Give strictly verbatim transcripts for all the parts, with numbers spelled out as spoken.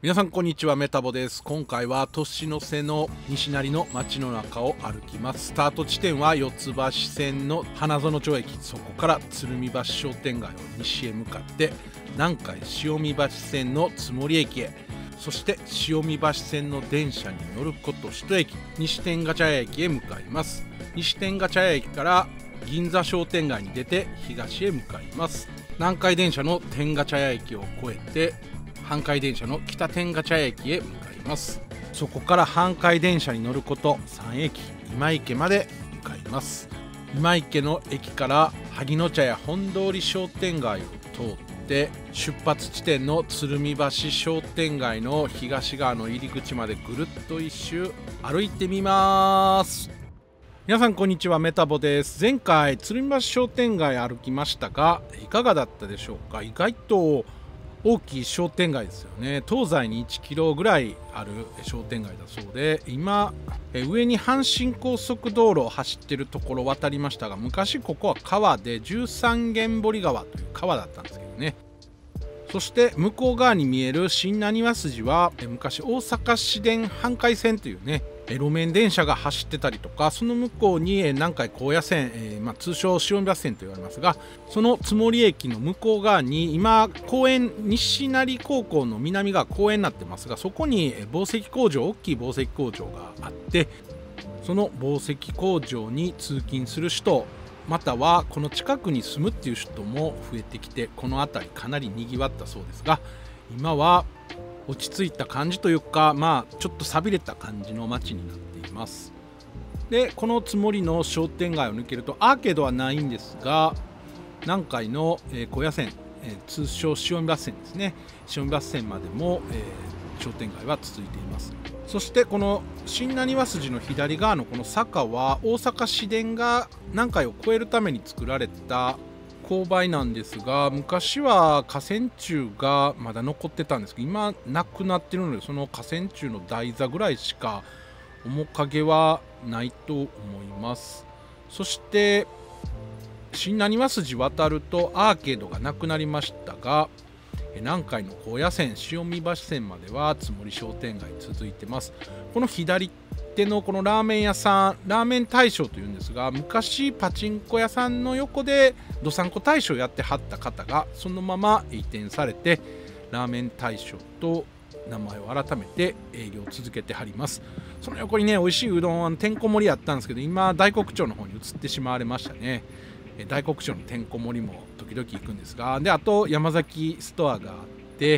皆さんこんにちは、メタボです。今回は年の瀬の西成の街の中を歩きます。スタート地点は四ツ橋線の花園町駅、そこから鶴見橋商店街を西へ向かって南海潮見橋線の津森駅へ、そして潮見橋線の電車に乗ること一駅、西天ヶ茶屋駅へ向かいます。西天ヶ茶屋駅から銀座商店街に出て東へ向かいます。南海電車の天ヶ茶屋駅を越えて阪海電車の北天ヶ茶屋駅へ向かいます。そこから阪海電車に乗ることさん駅、今池まで向かいます。今池の駅から萩の茶屋本通り商店街を通って出発地点の鶴見橋商店街の東側の入り口までぐるっと一周歩いてみます。皆さんこんにちは、メタボです。前回鶴見橋商店街歩きましたがいかがだったでしょうか。意外と大きい商店街ですよね。東西にいちキロぐらいある商店街だそうで、今上に阪神高速道路を走ってるところ渡りましたが、昔ここは川で十三間堀川という川だったんですけどね。そして向こう側に見える新浪速筋は昔大阪市電阪海線というね路面電車が走ってたりとか、その向こうに南海高野線、えーまあ、通称潮見橋線と言われますが、その津森駅の向こう側に今公園、西成高校の南側公園になってますが、そこに紡績工場、大きい紡績工場があって、その紡績工場に通勤する人、またはこの近くに住むっていう人も増えてきて、この辺りかなりにぎわったそうですが、今は落ち着いた感じというか、まあちょっと寂れた感じの街になっています。でこの津森の商店街を抜けるとアーケードはないんですが、南海の、えー、高野線、えー、通称潮見橋線ですね、潮見橋線までも、えー、商店街は続いています。そしてこの新浪速筋の左側のこの坂は大阪市電が南海を越えるために作られた勾配なんですが、昔は河川柱がまだ残ってたんですけど、今なくなってるので、その河川柱の台座ぐらいしか面影はないと思います。そして新浪速筋渡るとアーケードがなくなりましたが、南海の高野線潮見橋線までは津森商店街続いてます。この左手のこのラーメン屋さん、ラーメン大将というんですが、昔パチンコ屋さんの横でどさんこ大将やってはった方がそのまま移転されてラーメン大将と名前を改めて営業を続けてはります。その横にね美味しいうどんはてんこ盛りやったんですけど、今大黒町の方に移ってしまわれましたね。大黒町のてんこ盛りも時々行くんですが、であと山崎ストアがあって、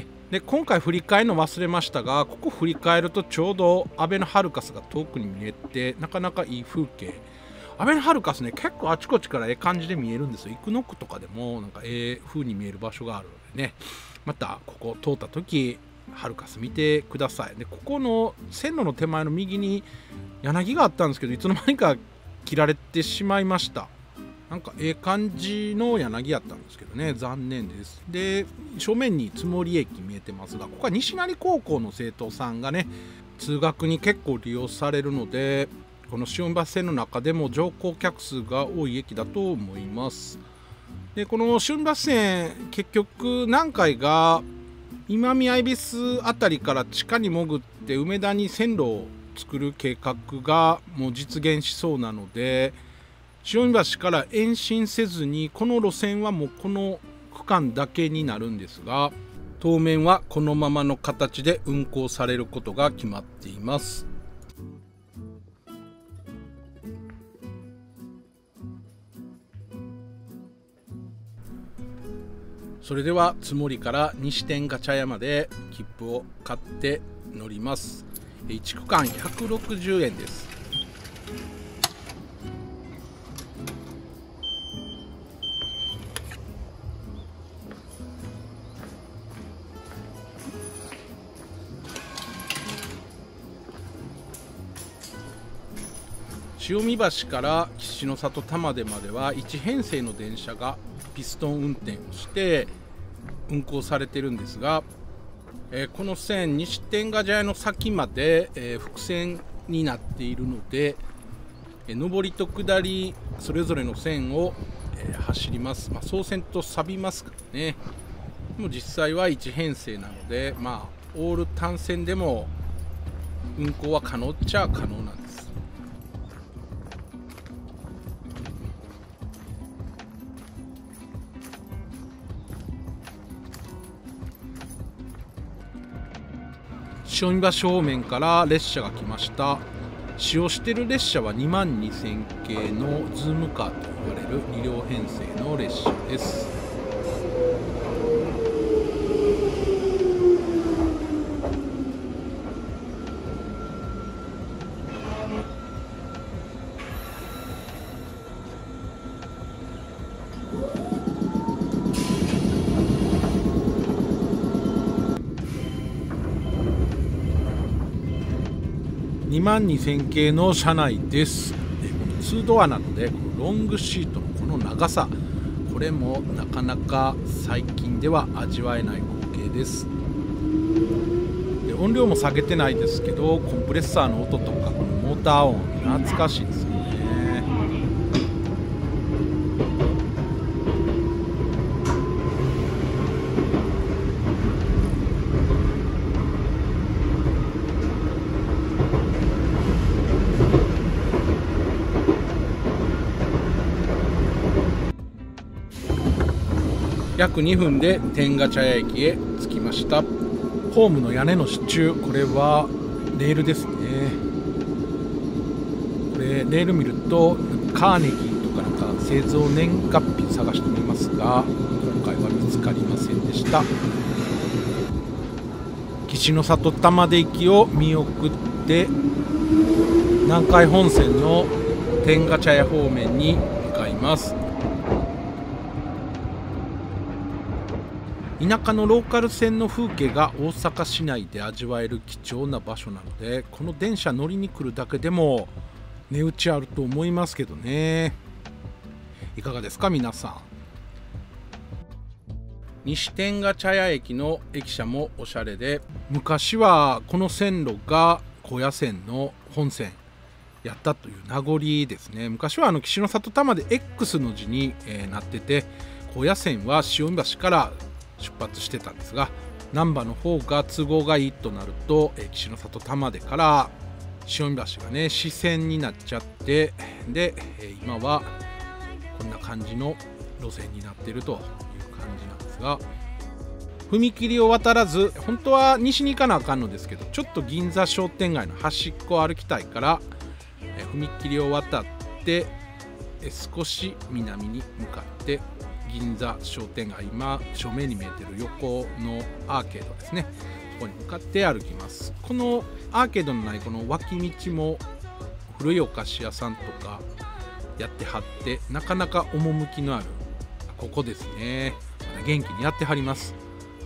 で今回振り返るの忘れましたが、ここ振り返るとちょうどアベノハルカスが遠くに見えて、なかなかいい風景。アベノハルカスね、結構あちこちからええ感じで見えるんですよ。生野区とかでもなんかええ風に見える場所があるのでね、またここ通った時ハルカス見てください。でここの線路の手前の右に柳があったんですけど、いつの間にか切られてしまいました。なんかええ感じの柳やったんですけどね、残念です。で正面に津森駅見えてますが、ここは西成高校の生徒さんがね通学に結構利用されるので、この潮見橋線の中でも乗降客数が多い駅だと思います。でこの潮見橋線、結局南海が今宮恵比寿あたりから地下に潜って梅田に線路を作る計画がもう実現しそうなので、潮見橋から延伸せずにこの路線はもうこの区間だけになるんですが、当面はこのままの形で運行されることが決まっています。それでは津森から西天ヶ茶屋まで切符を買って乗ります。いち区間ひゃくろくじゅうえんです。潮見橋から岸の里玉出まではいち編成の電車がピストン運転をして運行されてるんですが、えー、この線西天ヶ茶屋の先まで、えー、複線になっているので、えー、上りと下りそれぞれの線を、えー、走ります。まあ、総線と錆びますからね。もう実際はいち編成なので、まあオール単線でも運行は可能っちゃ可能なんです。塩見橋方面から列車が来ました。使用している列車はにまんにせん系のズームカーと呼ばれるに両編成の列車です。にまんにせん系の車内です。このツードアなので、このロングシートのこの長さ、これもなかなか最近では味わえない光景です。で音量も下げてないですけど、コンプレッサーの音とかこのモーター音、懐かしいですよね。約にふんで天下茶屋駅へ着きました。ホームの屋根の支柱、これはレールですね。これレール見るとカーネギーとかなんか製造年月日探してみますが、今回は見つかりませんでした。岸の里玉出行きを見送って南海本線の天下茶屋方面に向かいます。田舎のローカル線の風景が大阪市内で味わえる貴重な場所なので、この電車乗りに来るだけでも値打ちあると思いますけどね。いかがですか皆さん。西天下茶屋駅の駅舎もおしゃれで、昔はこの線路が高野線の本線やったという名残ですね。昔はあの岸の里玉で X の字に、えー、なってて、高野線は塩見橋から出発してたんですが、難波の方が都合がいいとなると、えー、岸の里玉出から塩見橋がね支線になっちゃって、で、えー、今はこんな感じの路線になっているという感じなんですが、踏切を渡らず、本当は西に行かなあかんのですけど、ちょっと銀座商店街の端っこを歩きたいから、えー、踏切を渡って、えー、少し南に向かって銀座商店街、今正面に見えてる横のアーケードですね、ここに向かって歩きます。このアーケードのないこの脇道も古いお菓子屋さんとかやってはって、なかなか趣のあるここですね。まだ元気にやってはります。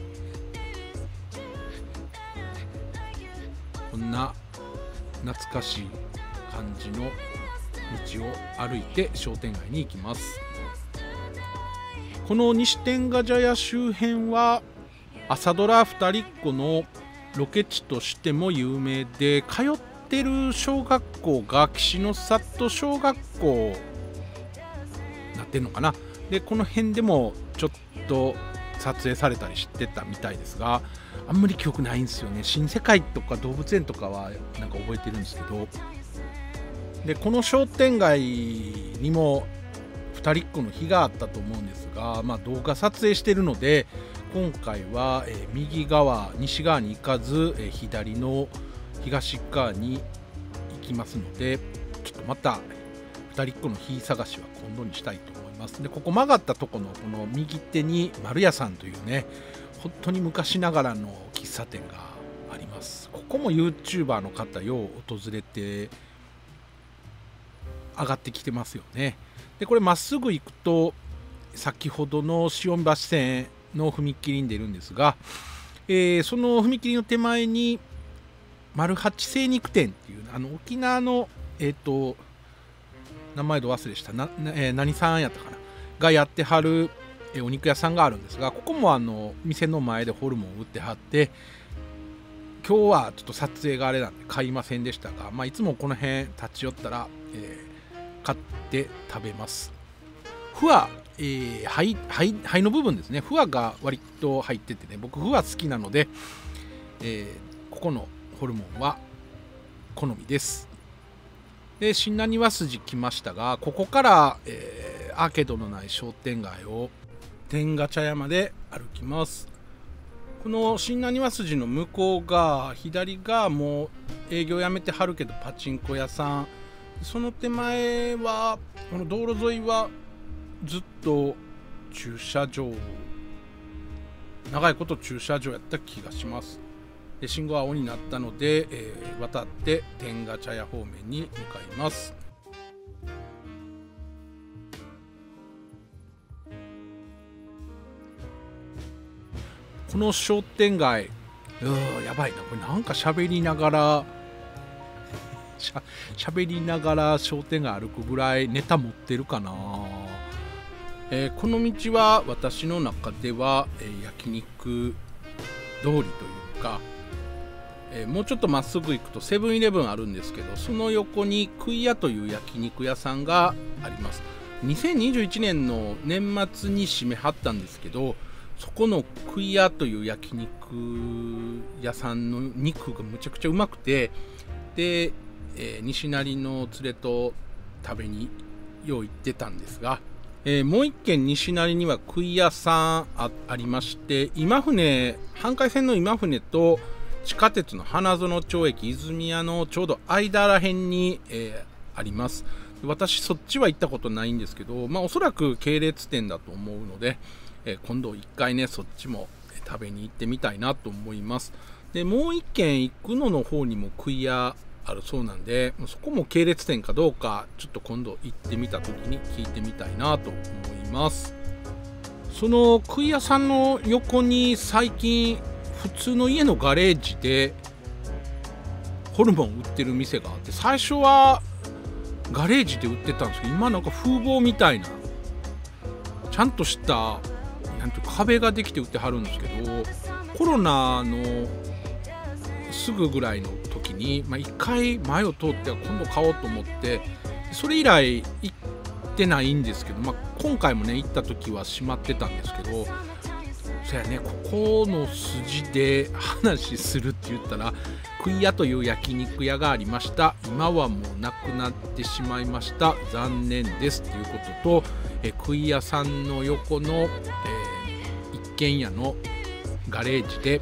こんな懐かしい感じの道を歩いて商店街に行きます。この西天下茶屋周辺は朝ドラふたりっ子のロケ地としても有名で、通ってる小学校が岸の里小学校なってるのかな。でこの辺でもちょっと撮影されたりしてたみたいですが、あんまり記憶ないんですよね。新世界とか動物園とかはなんか覚えてるんですけど、でこの商店街にもふたりっ子の日があったと思うんですが、まあ、動画撮影してるので今回は、えー、右側西側に行かず、えー、左の東側に行きますので、ちょっとまたふたりっ子の日探しは今度にしたいと思います。でここ曲がったとこのこの右手に丸屋さんというね、本当に昔ながらの喫茶店があります。ここも YouTuber の方よう訪れて上がってきてますよね。でこれまっすぐ行くと先ほどの塩見橋線の踏切に出るんですが、えー、その踏切の手前に丸八精肉店っていうあの沖縄のえっ、ー、と名前ど忘れしたな、えー、何さんやったかながやってはる、えー、お肉屋さんがあるんですが、ここもあの店の前でホルモンを売ってはって、今日はちょっと撮影があれなんで買いませんでしたが、まあ、いつもこの辺立ち寄ったら、えー買って食べます。ふわ、えー、肺、肺、肺の部分ですね。ふわが割と入っててね、僕ふわ好きなので、 えー、ここのホルモンは好みです。で新浪速筋来ましたが、ここから、えー、アーケードのない商店街を天下茶屋まで歩きます。この新浪速筋の向こうが左がもう営業やめてはるけどパチンコ屋さん、その手前はこの道路沿いはずっと駐車場、長いこと駐車場やった気がします。で信号は青になったので、えー、渡って天下茶屋方面に向かいます。この商店街、うーやばいな、これなんか喋りながらしゃ喋りながら商店街歩くぐらいネタ持ってるかな。えー、この道は私の中では、えー、焼肉通りというか、えー、もうちょっとまっすぐ行くとセブンイレブンあるんですけど、その横に食い屋という焼肉屋さんがあります。にせんにじゅういちねんの年末に閉めはったんですけど、そこの食い屋という焼肉屋さんの肉がむちゃくちゃうまくて、で、えー、西成の連れと食べによう行ってたんですが、えー、もう一軒西成には食い屋さん あ, ありまして、今船阪海線の今船と地下鉄の花園町駅泉屋のちょうど間らへんに、えー、あります。私そっちは行ったことないんですけど、まあおそらく系列店だと思うので、えー、今度一回ねそっちも食べに行ってみたいなと思います。でもう一軒行くのの方にも食い屋あるそうなんで、そこも系列店かどうかちょっと今度行ってみた時に聞いてみたいなと思います。その食い屋さんの横に最近普通の家のガレージでホルモン売ってる店があって、最初はガレージで売ってたんですけど、今なんか風貌みたいなちゃんとしたなんていう壁ができて売ってはるんですけど、コロナのすぐぐらいの時に、まあ、いっかい前を通って今度買おうと思って、それ以来行ってないんですけど、まあ、今回もね行った時は閉まってたんですけど、そやね、ここの筋で話するって言ったら、食い屋という焼肉屋がありました。今はもうなくなってしまいました。残念ですっていうことと、え食い屋さんの横の、えー、一軒家のガレージで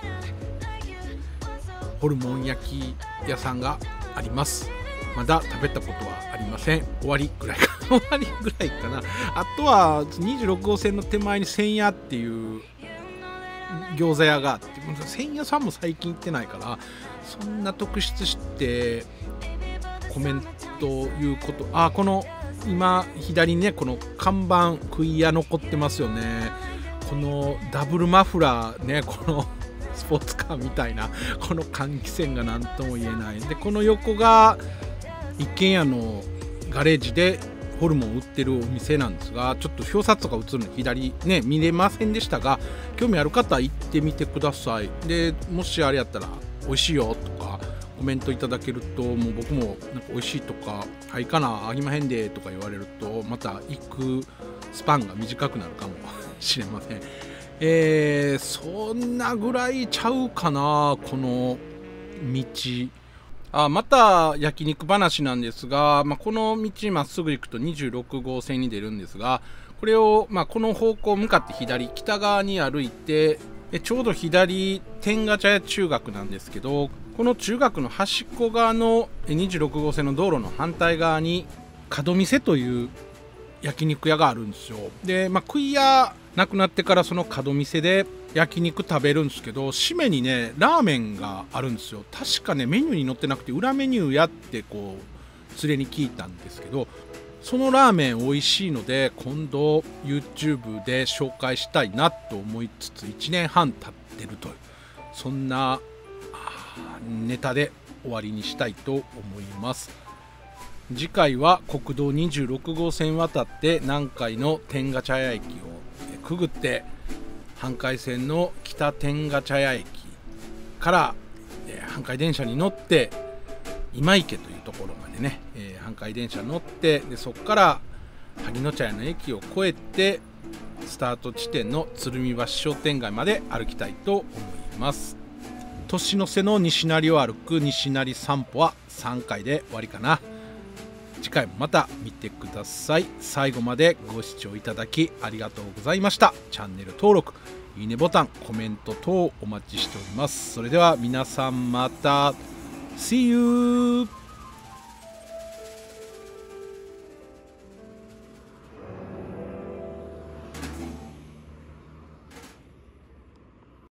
ホルモン焼き屋さんがあります。まだ食べたことはありません。終わりぐらいかな終わりぐらいかな。あとはにじゅうろく号線の手前に千屋っていう餃子屋があって、千屋さんも最近行ってないから、そんな特筆してコメント言うこと、あ、この今左にねこの看板食い屋残ってますよね。このダブルマフラーね、このスポーツカーみたいなこの換気扇が何とも言えないで、この横が一軒家のガレージでホルモン売ってるお店なんですが、ちょっと表札とか映るの左ね見れませんでしたが、興味ある方は行ってみてください。でもしあれやったら美味しいよとかコメントいただけると、もう僕もなんか美味しいとかはいかなありまへんでとか言われると、また行くスパンが短くなるかもしれません。えー、そんなぐらいちゃうかなこの道。あ、また焼肉話なんですが、まあ、この道まっすぐ行くとにじゅうろく号線に出るんですが、これを、まあ、この方向向かって左北側に歩いて、えちょうど左天下茶屋中学なんですけど、この中学の端っこ側のにじゅうろく号線の道路の反対側に門店という焼肉屋があるんですよ。で、まあ、食い屋なくなってからその門店で焼肉食べるんですけど、締めにねラーメンがあるんですよ。確かねメニューに載ってなくて裏メニューやってこう連れに聞いたんですけど、そのラーメン美味しいので今度 YouTube で紹介したいなと思いつつ、いちねんはん経ってるという、そんなネタで終わりにしたいと思います。次回は国道にじゅうろく号線渡って南海の天下茶屋駅をくぐって阪海線の北天下茶屋駅から阪海電車に乗って今池というところまでね、えー、阪海電車に乗って、でそこから萩野茶屋の駅を越えてスタート地点の鶴見橋商店街まで歩きたいと思います。 年の瀬の西成を歩く西成散歩はさんかいで終わりかな。次回もまた見てください。最後までご視聴いただきありがとうございました。チャンネル登録、いいねボタン、コメント等お待ちしております。それでは皆さんまた See you!